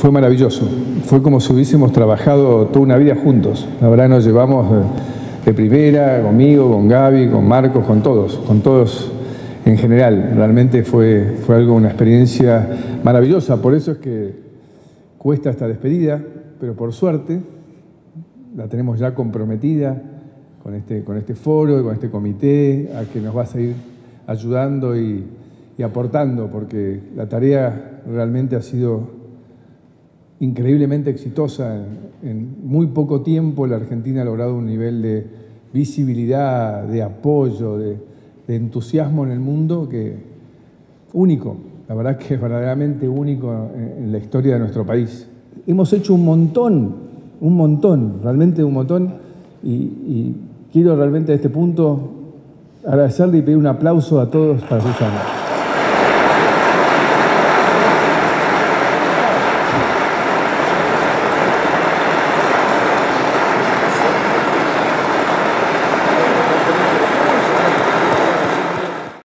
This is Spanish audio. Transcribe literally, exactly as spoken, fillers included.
fue maravilloso. Fue como si hubiésemos trabajado toda una vida juntos. La verdad nos llevamos de, de primera, conmigo, con Gaby, con Marcos, con todos, con todos en general. Realmente fue, fue algo, una experiencia maravillosa. Por eso es que cuesta esta despedida, pero por suerte la tenemos ya comprometida con este, con este foro, con este comité, a que nos va a seguir ayudando y, y aportando, porque la tarea realmente ha sido increíblemente exitosa. En, en muy poco tiempo la Argentina ha logrado un nivel de visibilidad, de apoyo, de, de entusiasmo en el mundo que único, la verdad que es verdaderamente único en, en la historia de nuestro país. Hemos hecho un montón, un montón, realmente un montón, y, y quiero realmente a este punto agradecerle y pedir un aplauso a todos para Susana.